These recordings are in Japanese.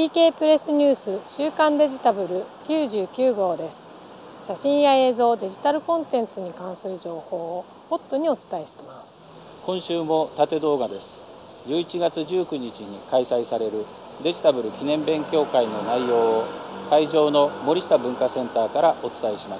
TK プレスニュース週刊デジタブル99号です。写真や映像、デジタルコンテンツに関する情報をホットにお伝えしています。 今週も縦動画です。11月19日に開催されるデジタブル記念勉強会の内容を会場の森下文化センターからお伝えします。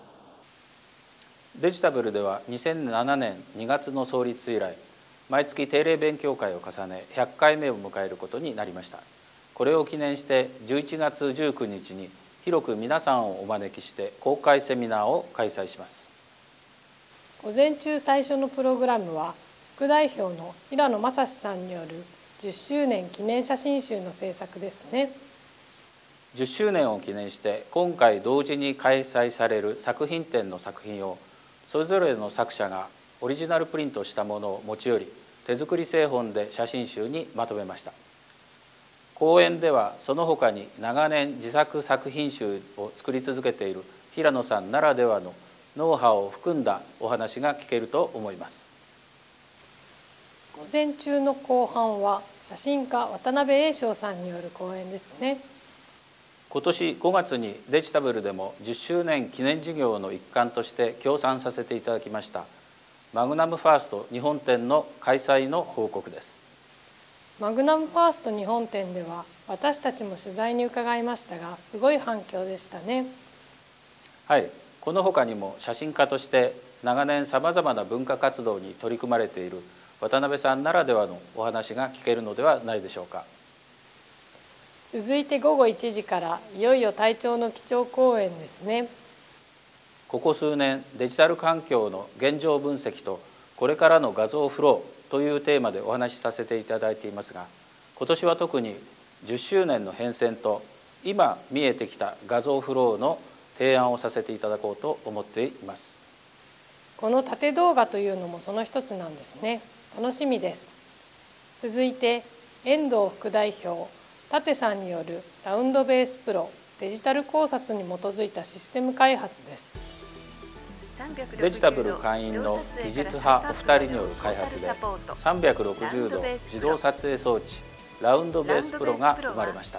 デジタブルでは2007年2月の創立以来、毎月定例勉強会を重ね100回目を迎えることになりました。これを記念して11月19日に広く皆さんをお招きして公開セミナーを開催します。 午前中最初のプログラムは副代表の平野正史さんによる10周年記念写真集の制作ですね。 10周年を記念して今回同時に開催される作品展の作品をそれぞれの作者がオリジナルプリントしたものを持ち寄り手作り製本で写真集にまとめました。講演ではその他に長年自作作品集を作り続けている平野さんならではのノウハウを含んだお話が聞けると思います。 午前中の後半は写真家渡辺栄翔さんによる講演ですね。 今年5月にデジタブルでも10周年記念事業の一環として協賛させていただきましたマグナムファースト日本展の開催の報告です。 マグナムファースト日本展では私たちも取材に伺いましたが、すごい反響でしたね。 はい、この他にも写真家として長年さまざまな文化活動に取り組まれている渡辺さんならではのお話が聞けるのではないでしょうか。 続いて午後1時からいよいよ隊長の基調講演ですね。 ここ数年デジタル環境の現状分析とこれからの画像フローというテーマでお話しさせていただいていますが、今年は特に10周年の変遷と今見えてきた画像フローの提案をさせていただこうと思っています。 この縦動画というのもその一つなんですね。楽しみです。続いて遠藤副代表舘さんによるラウンドベースプロデジタル考察に基づいたシステム開発です。 デジタブル会員の技術派お二人による開発で360度自動撮影装置ラウンドベースプロが生まれました。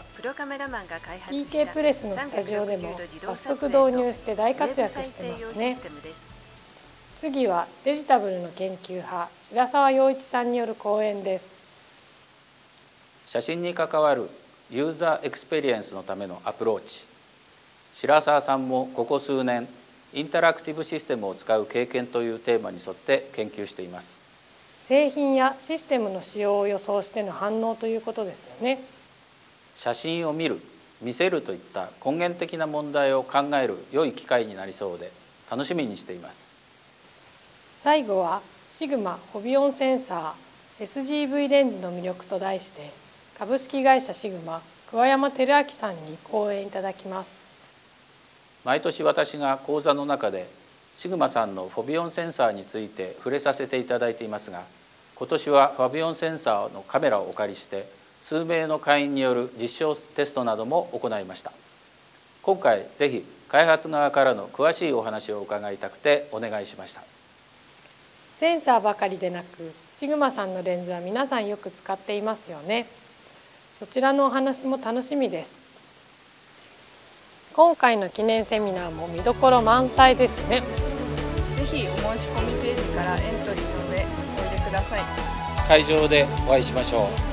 TK プレスのスタジオでも早速導入して大活躍してますね。次はデジタブルの研究派白澤陽一さんによる講演です。 写真に関わるユーザーエクスペリエンスのためのアプローチ。白澤さんもここ数年インタラクティブシステムを使う経験というテーマに沿って研究しています。 製品やシステムの使用を予想しての反応ということですよね。 写真を見る、見せるといった根源的な問題を考える良い機会になりそうで楽しみにしています。 最後はシグマホビオンセンサー SGV レンズの魅力と題して株式会社シグマ桑山照明さんに講演いただきます。 毎年私が講座の中でシグマさんのフォビオンセンサーについて触れさせていただいていますが、今年はフォビオンセンサーのカメラをお借りして数名の会員による実証テストなども行いました。今回ぜひ開発側からの詳しいお話を伺いたくてお願いしました。 センサーばかりでなくシグマさんのレンズは皆さんよく使っていますよね。そちらのお話も楽しみです。今回の記念セミナーも見どころ満載ですね。 ぜひお申し込みページからエントリーの上おいでください。 会場でお会いしましょう。